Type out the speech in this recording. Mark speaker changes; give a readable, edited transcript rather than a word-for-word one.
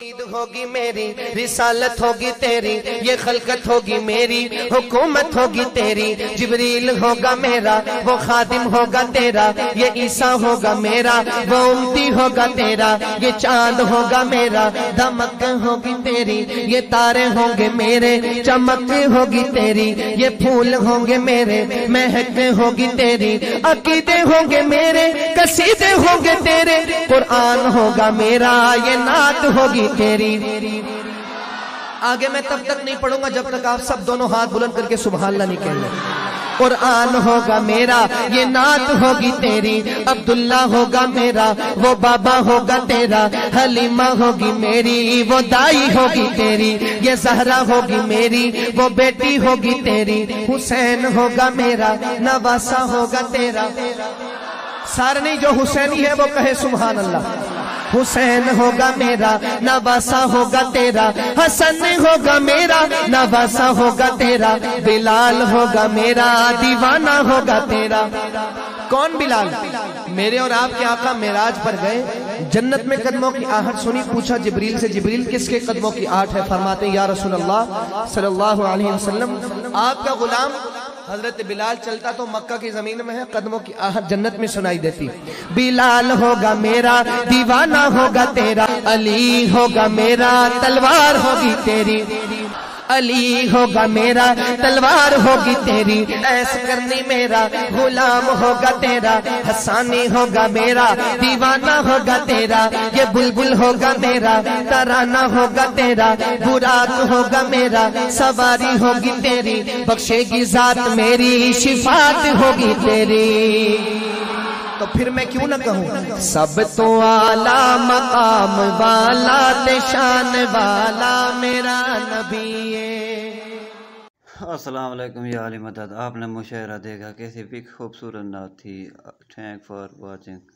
Speaker 1: ہوگی میری رسالت ہوگی تیری، یہ خلقت ہوگی میری، حکومت ہوگی تیری، جبریل ہوگا میرا وہ خادم ہوگا تیرا، یہ عیسیٰ ہوگا میرا وہ امتی ہوگا تیرا، یہ چاند ہوگا میرا دمک ہوگی تیری، یہ تارے ہوں گے میرے چمک ہوگی تیری، یہ پھول ہوں گے میرے مہک ہوگی تیری، عقیدے ہوں گے میرے قصیدے ہوں گے تیرے، قرآن ہوگا میرا یہ نعت ہوگی تیری۔ آگے میں تب تک نہیں پڑھوں گا جب تک آپ سب دونوں ہاتھ بلند کر کے سبحان اللہ نہیں کہہ لیں۔ قرآن ہوگا میرا یہ نعت ہوگی تیری، عبداللہ ہوگا میرا وہ بابا ہوگا تیرا، حلیمہ ہوگی میری وہ دائی ہوگی تیری، یہ زہرا ہوگی میری وہ بیٹی ہوگی تیری، حسین ہوگا میرا نواسہ ہوگا تیرا۔ سارے نہیں جو حسینی ہے وہ کہے سبحان اللہ۔ حسین ہوگا میرا نواسہ ہوگا تیرا، حسن ہوگا میرا نواسہ ہوگا تیرا، بلال ہوگا میرا دیوانہ ہوگا تیرا۔ کون بلال؟ میرے اور آپ کے آقا معراج پر گئے، جنت میں قدموں کی آہٹ سنی، پوچھا جبریل سے جبریل کس کے قدموں کی آہٹ ہے؟ فرماتے ہیں یا رسول اللہ صلی اللہ علیہ وسلم آپ کا غلام حضرت بلال چلتا تو مکہ کی زمین میں ہے، قدموں کی آہٹ جنت میں سنائی دیتی۔ بلال ہوگا میرا دیوانہ ہوگا تیرا، علی ہوگا میرا تلوار ہوگی تیری، علی ہوگا میرا تلوار ہوگی تیری، ایس کرنی میرا غلام ہوگا تیرا، حسانی ہوگا میرا دیوانہ ہوگا تیرا، یہ بلبل ہوگا میرا ترانہ ہوگا تیرا، براق ہوگا میرا سواری ہوگی تیری، بخشے گی ذات میری شفاعت ہوگی تیری۔ تو پھر میں کیوں نہ کہوں سب تو اعلیٰ مقام والا شان والا میرا نبی ہے۔
Speaker 2: السلام علیکم یا علی مدد۔ آپ نے مشاعرہ دیکھا، کیسی بھی خوبصورت نعت تھی۔ Thank for watching.